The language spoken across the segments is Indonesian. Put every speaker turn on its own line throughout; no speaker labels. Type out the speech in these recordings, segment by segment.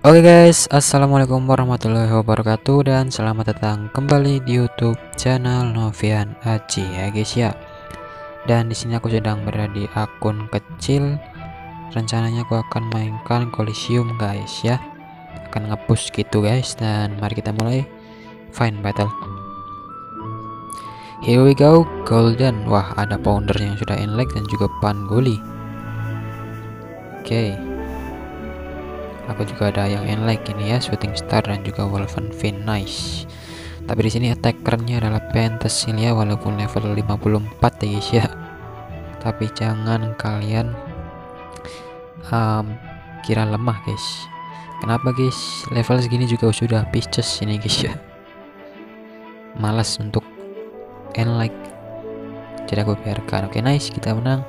Oke guys, assalamualaikum warahmatullahi wabarakatuh dan selamat datang kembali di YouTube channel Novian Aji ya guys ya. Dan di sini aku sedang berada di akun kecil. Rencananya aku akan mainkan Coliseum guys ya. Akan ngepush gitu guys, dan mari kita mulai find battle. Here we go, golden. Wah, ada pounder yang sudah inlike dan juga Pangoli. Oke. Aku juga ada yang inlike ini ya, Shooting Star dan juga Wolfenfin. Nice. Tapi di sini attackernya adalah Penthesil ya, walaupun level 54 ya guys ya. Tapi jangan kalian kira lemah guys. Kenapa guys? Level segini juga sudah Pisces ini guys ya. Malas untuk inlike, jadi aku biarkan. Oke, nice, kita menang.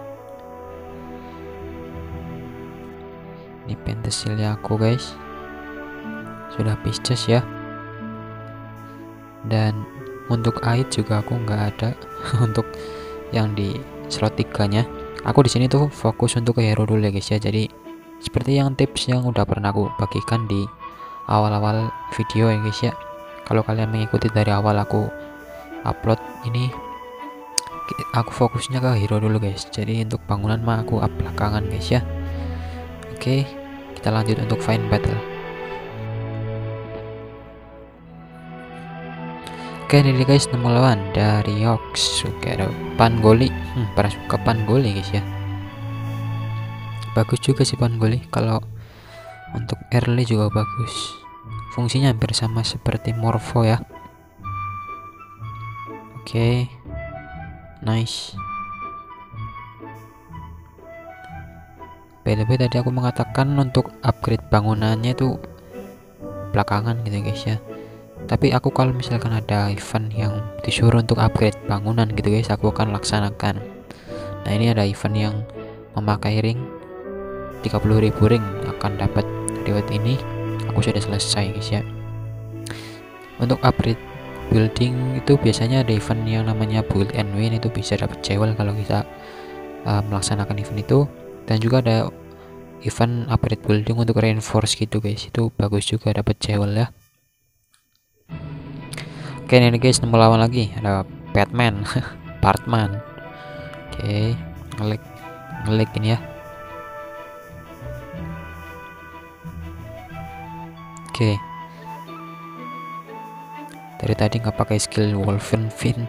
Ini Penthesilnya aku guys, sudah Pisces ya. Dan untuk Aid juga aku nggak ada untuk yang di slot 3 nya. Aku di sini tuh fokus untuk ke hero dulu ya guys ya. Jadi seperti yang tips yang udah pernah aku bagikan di awal-awal video ya guys ya. Kalau kalian mengikuti dari awal aku upload ini, aku fokusnya ke hero dulu guys. Jadi untuk bangunan mah aku up belakangan guys ya. Oke, kita lanjut untuk find battle. Oke, ini guys, nemu lawan dari Yox. Oke, ada Pangoli. Pernah suka Pangoli guys ya. Bagus juga sih Pangoli, kalau untuk early juga bagus. Fungsinya hampir sama seperti Morpho ya. Oke, nice. BTW tadi aku mengatakan untuk upgrade bangunannya itu belakangan gitu guys ya. Tapi aku kalau misalkan ada event yang disuruh untuk upgrade bangunan gitu guys, aku akan laksanakan. Nah, ini ada event yang memakai ring 30.000 ring akan dapat reward ini. Aku sudah selesai guys ya. Untuk upgrade building itu biasanya ada event yang namanya build and win, itu bisa dapat jewel kalau kita melaksanakan event itu. Dan juga ada event upgrade building untuk reinforce gitu guys, itu bagus juga dapat jewel ya. Oke, ini guys, nemu lawan lagi, ada Batman Partman. Oke, ngelik ini ya. Oke, dari tadi nggak pakai skill Wolfenfin.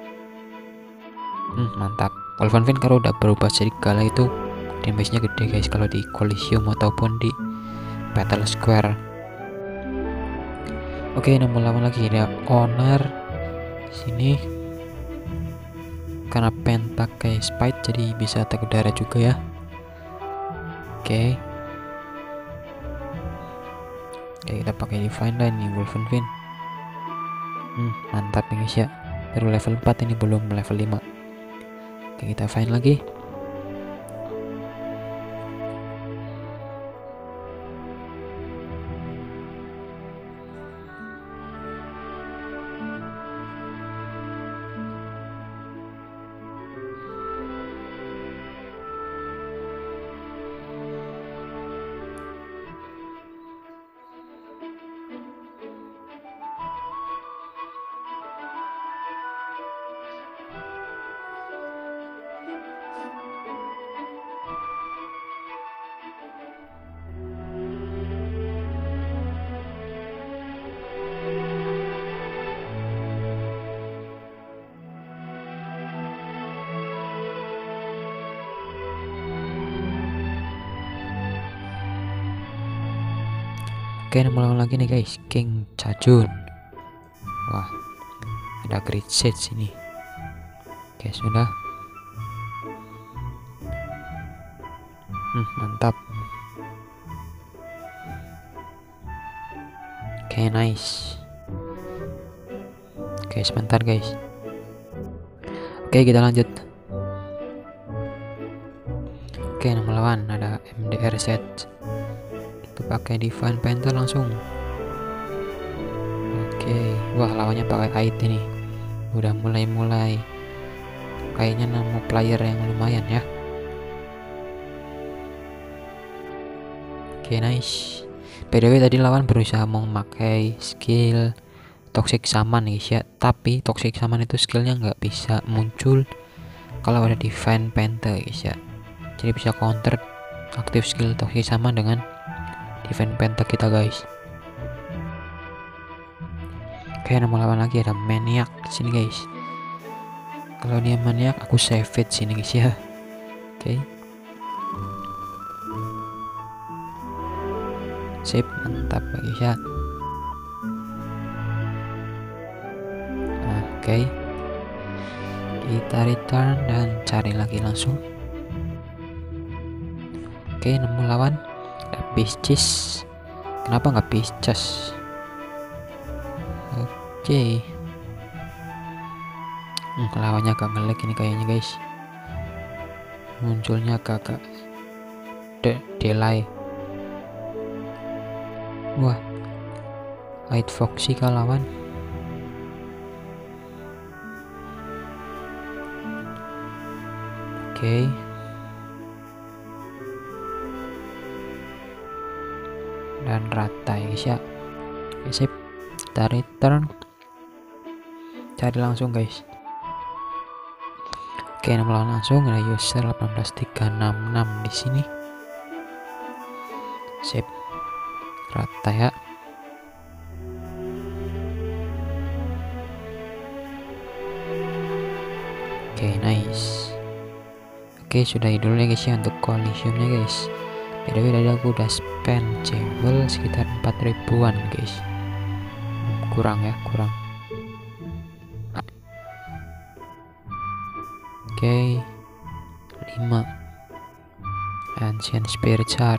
Mantap. Wolfenfin kalau udah berubah serigala itu damage-nya gede guys, kalau di Coliseum ataupun di Battle Square. Oke, nemu lawan lagi, ada Owner sini. Karena pen pakai spite jadi bisa attack udara juga ya. Oke, kita pakai Divine Line nih Wolfenfin. Mantap nih guys ya, baru level 4 ini, belum level 5. Oke, kita find lagi. Oke, nemu lagi nih guys, King Chajun. Wah, ada great set sini. Oke, sudah. Mantap. Oke, nice. Oke, sebentar guys. Oke, kita lanjut. Oke, nemu lawan ada MDR set. Pakai Divine Panther langsung. Oke, wah, lawannya pakai Aid ini. Udah mulai kayaknya nemu player yang lumayan ya. Oke, nice. By the way, tadi lawan berusaha memakai skill Toxic Summon guys ya, tapi Toxic Summon itu skillnya nggak bisa muncul kalau ada Divine Panther guys ya. Jadi bisa counter aktif skill Toxic Summon dengan Divine Panther kita guys. Oke, nama lawan lagi ada Maniac sini guys. Kalau dia Maniac, aku save it sini guys ya. Oke. Sip, mantap guys ya. Oke. Kita return dan cari lagi langsung. Oke, nemu lawan Pisces. Kenapa nggak Pisces? Oke. Lawannya agak ngelag ini kayaknya guys. Munculnya agak delay. Wah, Light Foxy kah lawan? Oke. Dan rata ya guys ya. Oke, sip. Kita return. Cari langsung guys. Oke, nama lawan langsung ada user 18366 di sini. Sip. Rata ya. Oke, nice. Oke, sudahi dulu ya guys ya untuk Coliseumnya guys. By the way, tadi aku udah spend jewel sekitar 4.000-an guys. Kurang ya, kurang. Oke, 5 Ancient Spirit Shard.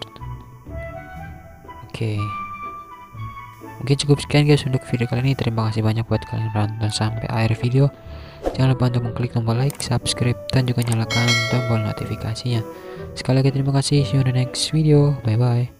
Oke, mungkin cukup sekian guys untuk video kali ini. Terima kasih banyak buat kalian yang nonton sampai akhir video. Jangan lupa untuk mengklik tombol like, subscribe, dan juga nyalakan tombol notifikasinya. Sekali lagi terima kasih. See you in the next video. Bye bye.